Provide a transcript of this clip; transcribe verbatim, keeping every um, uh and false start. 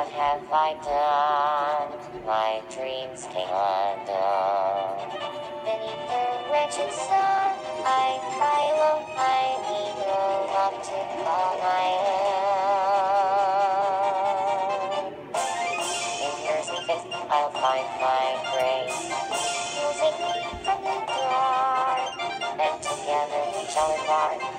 what have I done? My dreams came undone. Beneath the wretched sun, I cry alone. I need no love to call my own. In your sweet face, I'll find my grace. You'll take me from the dark, and together we shall embark